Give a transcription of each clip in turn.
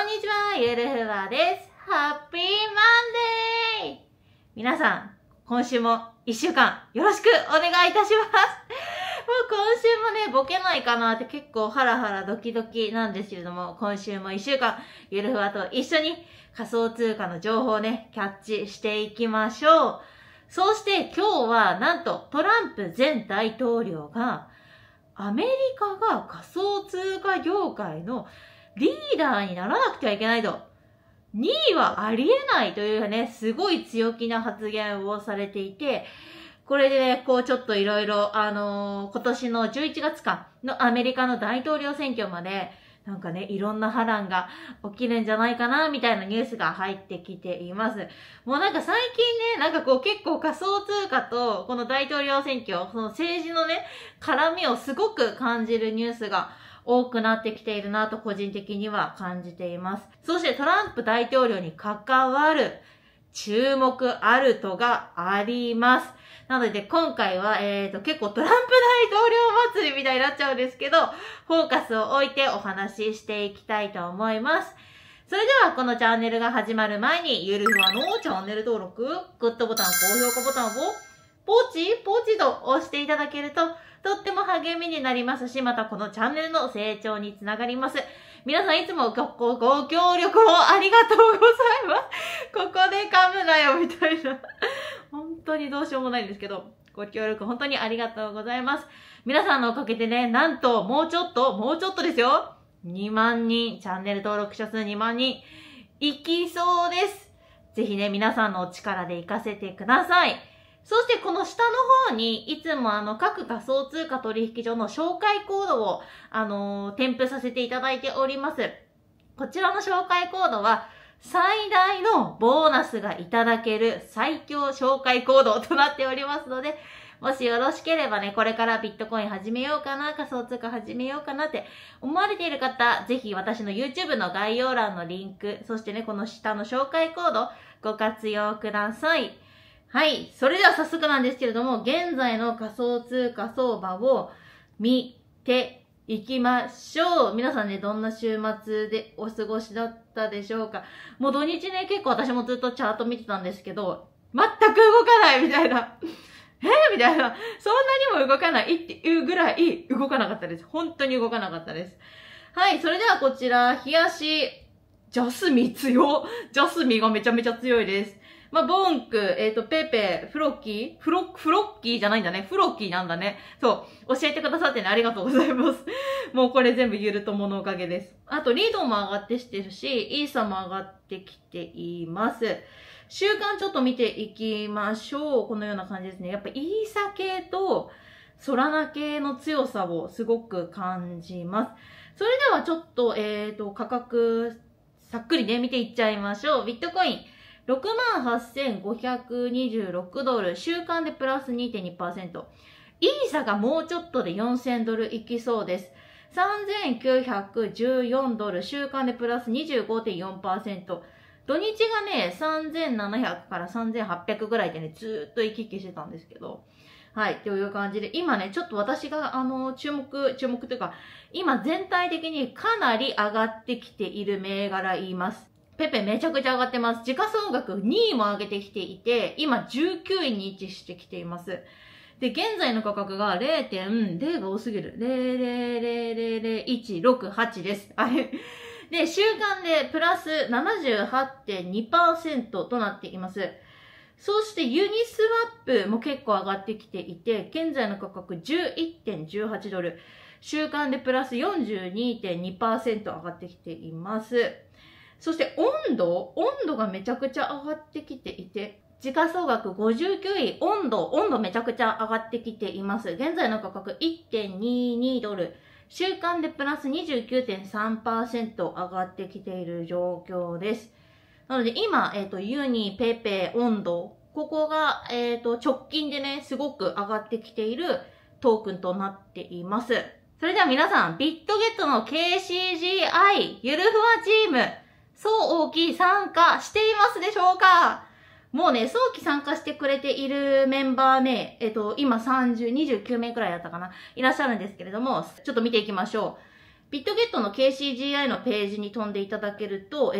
にちは、ゆるふわです。ハッピーマンデー。皆さん、今週も1週間よろしくお願いいたします。もう今週もね、ボケないかなって結構ハラハラドキドキなんですけれども、今週も1週間、ゆるふわと一緒に仮想通貨の情報をね、キャッチしていきましょう。そして今日はなんとトランプ前大統領がアメリカが仮想通貨業界のリーダーにならなくてはいけないと。2位はありえないというね、すごい強気な発言をされていて、これでね、こうちょっといろいろ、今年の11月間のアメリカの大統領選挙まで、なんかね、いろんな波乱が起きるんじゃないかな、みたいなニュースが入ってきています。もうなんか最近ね、なんかこう結構仮想通貨とこの大統領選挙、その政治のね、絡みをすごく感じるニュースが多くなってきているなと個人的には感じています。そしてトランプ大統領に関わる注目アルトがあります。なので今回は、結構トランプ大統領祭りみたいになっちゃうんですけど、フォーカスを置いてお話ししていきたいと思います。それではこのチャンネルが始まる前に、ゆるふわのチャンネル登録、グッドボタン、高評価ボタンをポチと押していただけると、とっても励みになりますし、またこのチャンネルの成長につながります。皆さんいつもご協力をありがとうございます。ここで噛むなよ、みたいな。本当にどうしようもないんですけど、ご協力本当にありがとうございます。皆さんのおかげでね、なんともうちょっとですよ。2万人、チャンネル登録者数2万人、いきそうです。ぜひね、皆さんのお力で活かせてください。そしてこの下の方にいつも各仮想通貨取引所の紹介コードを添付させていただいております。こちらの紹介コードは最大のボーナスがいただける最強紹介コードとなっておりますので、もしよろしければね、これからビットコイン始めようかな、仮想通貨始めようかなって思われている方、ぜひ私の YouTube の概要欄のリンク、そしてね、この下の紹介コードご活用ください。はい。それでは早速なんですけれども、現在の仮想通貨相場を見ていきましょう。皆さんね、どんな週末でお過ごしだったでしょうか。もう土日ね、結構私もずっとチャート見てたんですけど、全く動かないみたいな。みたいな。そんなにも動かないっていうぐらい動かなかったです。本当に動かなかったです。はい。それではこちら、冷やし、ジャスミ強。ジャスミがめちゃめちゃ強いです。ボンク、ペペ、フロッキーじゃないんだね。フロッキーなんだね。そう。教えてくださってね、ありがとうございます。もうこれ全部ゆるとものおかげです。あと、リードも上がってきてるし、イーサも上がってきています。週間ちょっと見ていきましょう。このような感じですね。やっぱイーサ系とソラナ系の強さをすごく感じます。それではちょっと、価格、さっくりね、見ていっちゃいましょう。ビットコイン。68,526 ドル、週間でプラス 2.2%。イーサがもうちょっとで4000ドルいきそうです。3,914 ドル、週間でプラス 25.4%。土日がね、3,700から3,800ぐらいでね、ずーっと行き来してたんですけど。はい、という感じで、今ね、ちょっと私が、注目というか、今全体的にかなり上がってきている銘柄言います。ペペめちゃくちゃ上がってます。時価総額2位も上げてきていて、今19位に位置してきています。で、現在の価格が 0.0 が多すぎる。0.0000168です。はい。で、週間でプラス 78.2% となっています。そしてユニスワップも結構上がってきていて、現在の価格 11.18 ドル。週間でプラス 42.2% 上がってきています。そして温度がめちゃくちゃ上がってきていて、時価総額59位、温度めちゃくちゃ上がってきています。現在の価格 1.22 ドル。週間でプラス 29.3% 上がってきている状況です。なので今、ユニ、ペペ、温度、ここが、直近でね、すごく上がってきているトークンとなっています。それでは皆さん、ビットゲットの KCGI ゆるふわチーム、早期参加していますでしょうか？もうね、早期参加してくれているメンバーね、今29名くらいだったかな、いらっしゃるんですけれども、ちょっと見ていきましょう。 ビットゲットの KCGI のページに飛んでいただけると、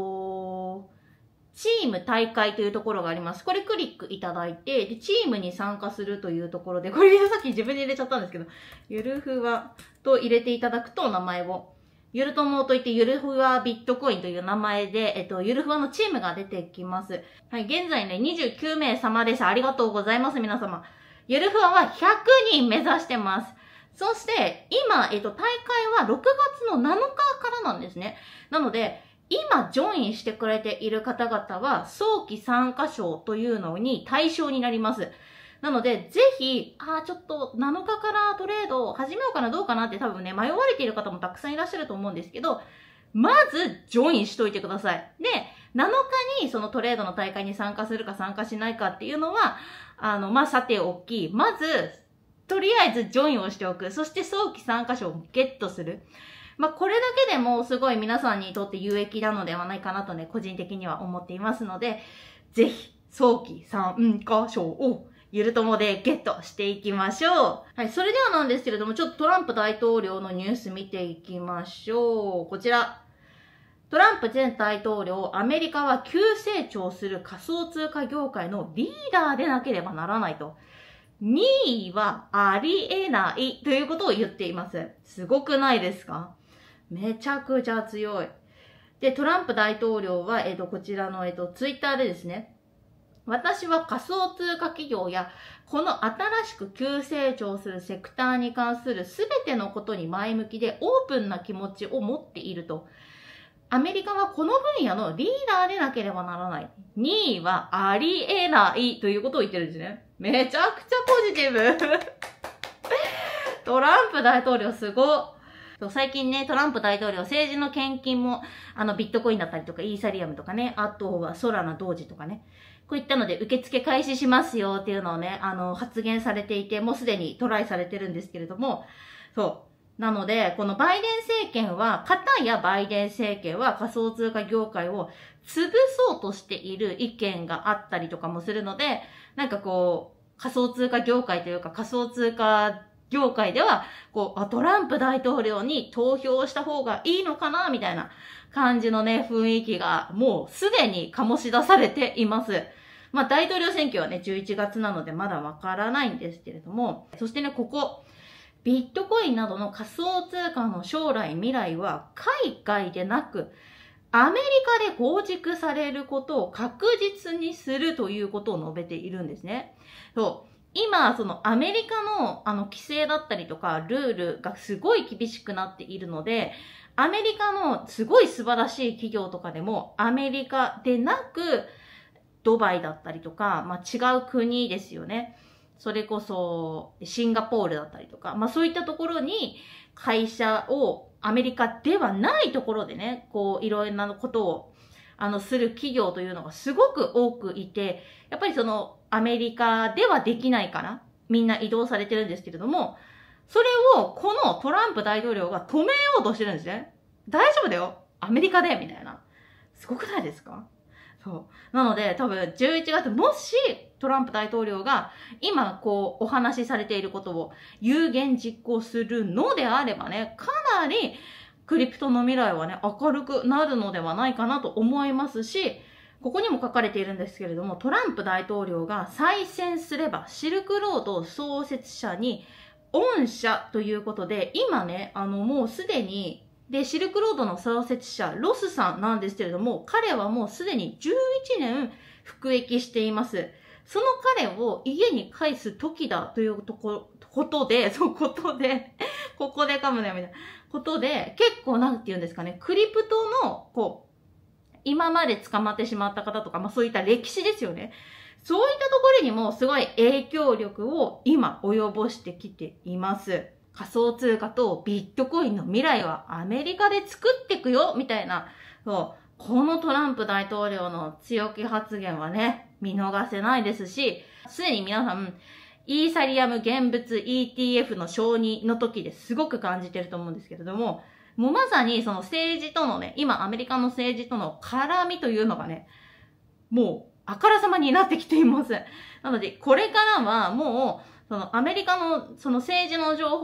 チーム大会というところがあります。これクリックいただいて、でチームに参加するというところで、これさっき自分で入れちゃったんですけど、ゆるふわと入れていただくと名前を、ゆるともといってゆるふわビットコインという名前で、ゆるふわのチームが出てきます。はい、現在ね、29名様です。ありがとうございます、皆様。ゆるふわは100人目指してます。そして、今、大会は6月の7日からなんですね。なので、今、ジョインしてくれている方々は、早期参加賞というのに対象になります。なので、ぜひ、ちょっと7日からトレードを始めようかな、どうかなって多分ね、迷われている方もたくさんいらっしゃると思うんですけど、まず、ジョインしといてください。で、7日にそのトレードの大会に参加するか参加しないかっていうのは、さておき、まず、とりあえずジョインをしておく。そして早期参加賞をゲットする。これだけでもすごい皆さんにとって有益なのではないかなとね、個人的には思っていますので、ぜひ、早期参加賞をゆるともでゲットしていきましょう。はい、それではなんですけれども、ちょっとトランプ大統領のニュース見ていきましょう。こちら。トランプ前大統領、アメリカは急成長する仮想通貨業界のリーダーでなければならないと。2位はありえないということを言っています。すごくないですか？めちゃくちゃ強い。で、トランプ大統領は、こちらの、ツイッターでですね、私は仮想通貨企業や、この新しく急成長するセクターに関するすべてのことに前向きでオープンな気持ちを持っていると。アメリカはこの分野のリーダーでなければならない。2位はありえないということを言ってるんですね。めちゃくちゃポジティブ。トランプ大統領すご。最近ね、トランプ大統領政治の献金も、ビットコインだったりとか、イーサリアムとかね、あとはソラナ同時とかね、こういったので受付開始しますよっていうのをね、発言されていて、もうすでにトライされてるんですけれども、そう。なので、このバイデン政権は、片やバイデン政権は仮想通貨業界を潰そうとしている意見があったりとかもするので、なんかこう、仮想通貨業界というか仮想通貨業界では、トランプ大統領に投票した方がいいのかなみたいな感じのね、雰囲気がもうすでに醸し出されています。大統領選挙はね、11月なのでまだわからないんですけれども、そしてね、ビットコインなどの仮想通貨の将来未来は海外でなく、アメリカで構築されることを確実にするということを述べているんですね。今、アメリカの規制だったりとか、ルールがすごい厳しくなっているので、アメリカのすごい素晴らしい企業とかでも、アメリカでなく、ドバイだったりとか、違う国ですよね。それこそ、シンガポールだったりとか、そういったところに会社をアメリカではないところでね、いろんなことを、する企業というのがすごく多くいて、やっぱりアメリカではできないから、みんな移動されてるんですけれども、それをこのトランプ大統領が止めようとしてるんですね。大丈夫だよ。アメリカでみたいな。すごくないですか？そう。なので、多分11月、もしトランプ大統領が今お話しされていることを有言実行するのであればね、かなりクリプトの未来はね、明るくなるのではないかなと思いますし、ここにも書かれているんですけれども、トランプ大統領が再選すれば、シルクロード創設者に恩赦ということで、今ね、もうすでに、で、シルクロードの創設者、ロスさんなんですけれども、彼はもうすでに11年服役しています。その彼を家に返す時だということで、ここで噛むね、みたいなことで、結構なんて言うんですかね、クリプトの、今まで捕まってしまった方とか、そういった歴史ですよね。そういったところにもすごい影響力を今及ぼしてきています。仮想通貨とビットコインの未来はアメリカで作っていくよみたいな、このトランプ大統領の強気発言はね、見逃せないですし、すでに皆さん、イーサリアム現物 ETF の承認の時ですごく感じてると思うんですけれども、もうまさに政治とのね、今アメリカの政治との絡みというのがね、もうあからさまになってきています。なので、これからはもう、アメリカの政治の情報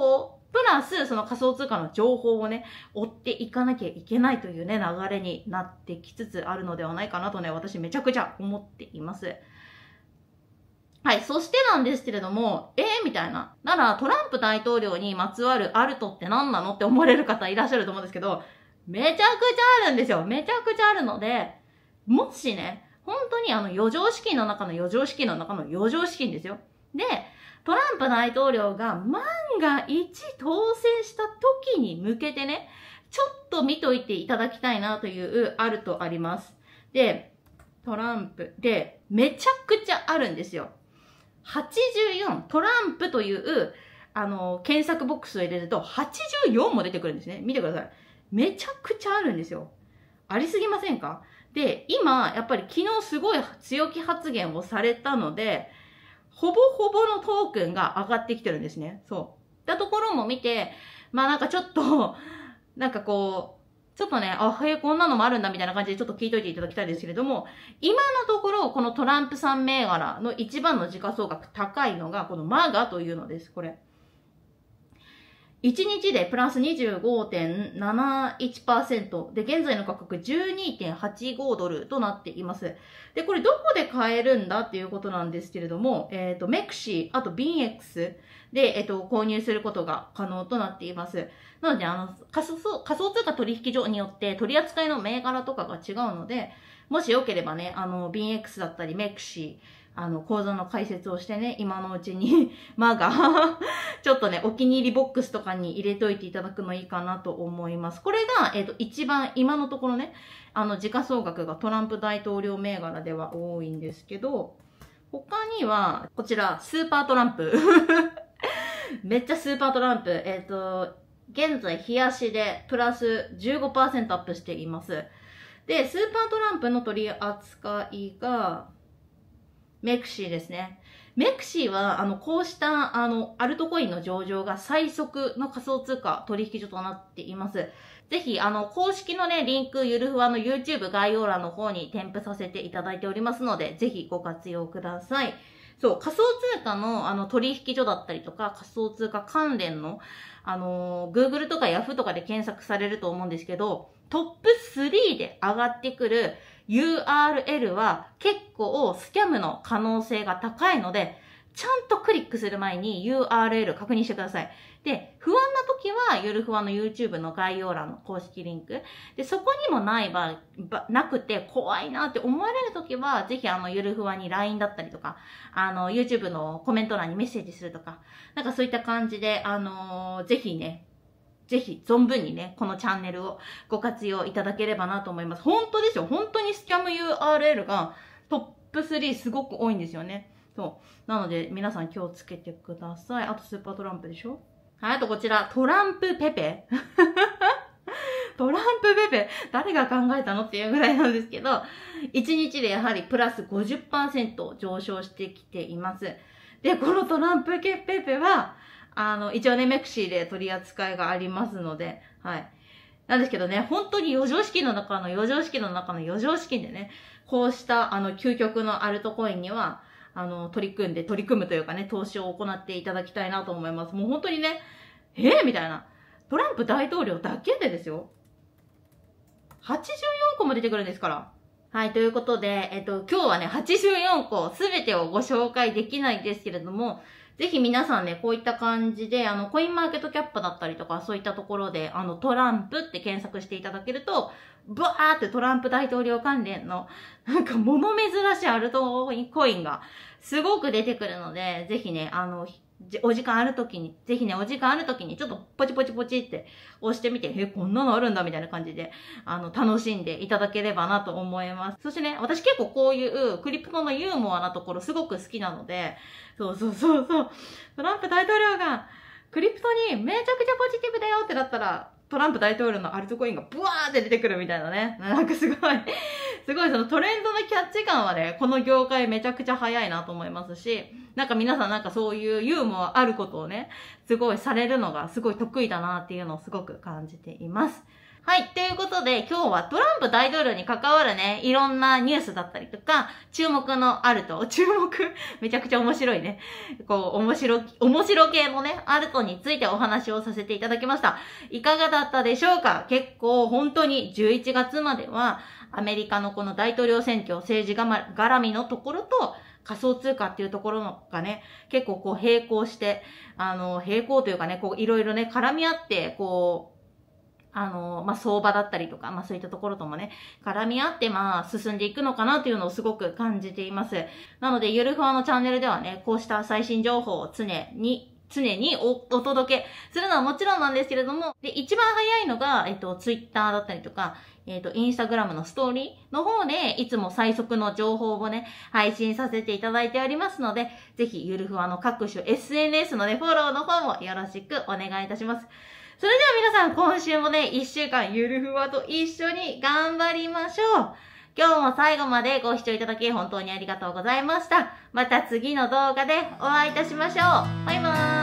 プラス、その仮想通貨の情報をね、追っていかなきゃいけないというね、流れになってきつつあるのではないかなとね、私めちゃくちゃ思っています。はい。そしてなんですけれども、みたいな。なら、トランプ大統領にまつわるアルトって何なのって思われる方いらっしゃると思うんですけど、めちゃくちゃあるんですよ。めちゃくちゃあるので、もしね、本当に余剰資金の中の余剰資金の中の余剰資金ですよ。で、トランプ大統領が万が一当選した時に向けてね、ちょっと見といていただきたいなというあるとあります。で、トランプでめちゃくちゃあるんですよ。84、トランプという、検索ボックスを入れると84も出てくるんですね。見てください。めちゃくちゃあるんですよ。ありすぎませんか？で、今、やっぱり昨日すごい強気発言をされたので、ほぼほぼのトークンが上がってきてるんですね。そう。だところも見て、まあなんかちょっと、なんかこう、ちょっとね、こんなのもあるんだみたいな感じでちょっと聞いといていただきたいですけれども、今のところ、このトランプさん銘柄の一番の時価総額高いのが、このマガというのです。これ。1日でプラス 25.71% で、現在の価格 12.85 ドルとなっています。で、これどこで買えるんだっていうことなんですけれども、メクシー、あと BX で、購入することが可能となっています。なので、仮想通貨取引所によって取り扱いの銘柄とかが違うので、もしよければね、BX だったりメクシー、講座の解説をしてね、今のうちに、ちょっとね、お気に入りボックスとかに入れといていただくのいいかなと思います。これが、一番、今のところね、時価総額がトランプ大統領銘柄では多いんですけど、他には、こちら、スーパートランプ。めっちゃスーパートランプ。現在、日足でプラス 15% アップしています。で、スーパートランプの取り扱いが、メクシーですね。メクシーは、こうした、アルトコインの上場が最速の仮想通貨取引所となっています。ぜひ、公式のね、リンク、ゆるふわの YouTube 概要欄の方に添付させていただいておりますので、ぜひご活用ください。そう、仮想通貨の、取引所だったりとか、仮想通貨関連の、Google とか Yahoo とかで検索されると思うんですけど、トップ3で上がってくる URL は結構スキャムの可能性が高いので、ちゃんとクリックする前に URL 確認してください。で、不安な時はゆるふわの YouTube の概要欄の公式リンク。で、そこにもなくて怖いなって思われる時は、ぜひゆるふわに LINE だったりとか、YouTube のコメント欄にメッセージするとか、なんかそういった感じで、ぜひ存分にね、このチャンネルをご活用いただければなと思います。本当ですよ。本当にスキャム URL がトップ3すごく多いんですよね。そう。なので、皆さん気をつけてください。あとスーパートランプでしょ？はい、あとこちら、トランプペペ。トランプペペ。誰が考えたのっていうぐらいなんですけど、1日でやはりプラス 50% 上昇してきています。で、このトランプペペは、一応ね、メクシーで取り扱いがありますので、はい。なんですけどね、本当に余剰資金の中の余剰資金の中の余剰資金でね、こうした究極のアルトコインには、取り組むというかね、投資を行っていただきたいなと思います。もう本当にね、みたいな。トランプ大統領だけでですよ。84個も出てくるんですから。はい、ということで、今日はね、84個すべてをご紹介できないんですけれども、ぜひ皆さんね、こういった感じで、コインマーケットキャップだったりとか、そういったところで、トランプって検索していただけると、ブワーってトランプ大統領関連の、なんか物珍しいアルトコインがすごく出てくるので、ぜひね、お時間あるときに、ぜひね、お時間あるときに、ちょっとポチポチポチって押してみて、こんなのあるんだみたいな感じで、楽しんでいただければなと思います。そしてね、私結構こういうクリプトのユーモアなところすごく好きなので、そう。トランプ大統領が、クリプトにめちゃくちゃポジティブだよってなったら、トランプ大統領のアルトコインがブワーって出てくるみたいなね。なんかすごいそのトレンドのキャッチ感はね、この業界めちゃくちゃ早いなと思いますし、なんか皆さんなんかそういうユーモアあることをね、すごいされるのがすごい得意だなっていうのをすごく感じています。 はい。ということで、今日はトランプ大統領に関わるね、いろんなニュースだったりとか、注目のあると、めちゃくちゃ面白いね。面白系のね、アルトについてお話をさせていただきました。いかがだったでしょうか？結構本当に11月までは、アメリカのこの大統領選挙、政治絡みのところと、仮想通貨っていうところがね、結構並行して、並行というかね、いろいろね、絡み合って、相場だったりとか、そういったところともね、絡み合って、進んでいくのかなというのをすごく感じています。なので、ゆるふわのチャンネルではね、こうした最新情報を常にお届けするのはもちろんなんですけれども、で、一番早いのが、ツイッターだったりとか、インスタグラムのストーリーの方で、いつも最速の情報をね、配信させていただいておりますので、ぜひ、ゆるふわの各種 SNS のね、フォローの方もよろしくお願いいたします。それでは皆さん、今週もね、1週間ゆるふわと一緒に頑張りましょう。今日も最後までご視聴いただき本当にありがとうございました。また次の動画でお会いいたしましょう。バイバーイ。